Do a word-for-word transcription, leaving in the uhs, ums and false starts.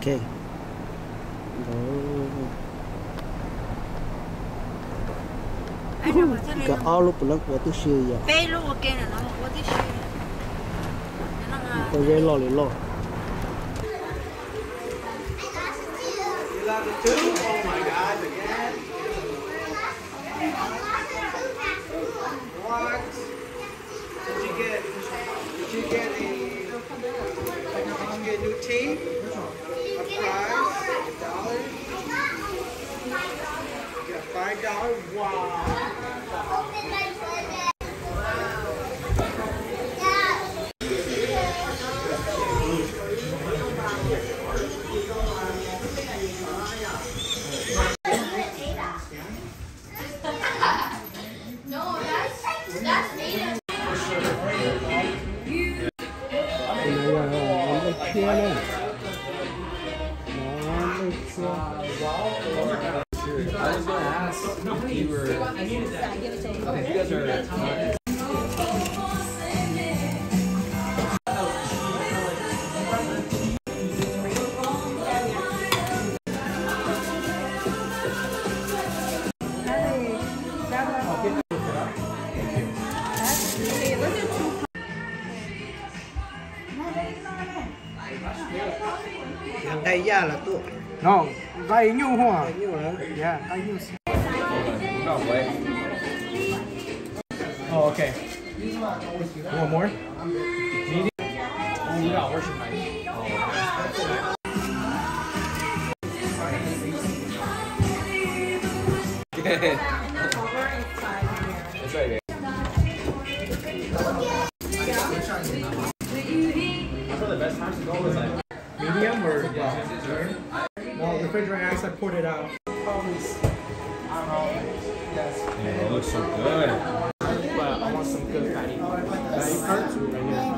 OK. Cái áo lúc bữa của tôi xưa vậy. Bé lúc cái này nó có tí xíu. Tôi dễ lo liền lo. Oh my God! Again. What? Did you get? Did you get a? Did you get a new team? A prize? A dollar? You got five dollars? Wow! I was going to ask if you were. If you guys are. Đây ra là tôi. No, gai nhu hoa. Đây như là. Yeah, gai nhu. No way. Oh, okay. One more? Medium? Oh, we got worship night. It's right here. That's where the best times to go was like. Medium or? Yeah. No, refrigerator ice, I poured it out. Yeah, it looks so good. But I want some good fatty. Fatty parts right here.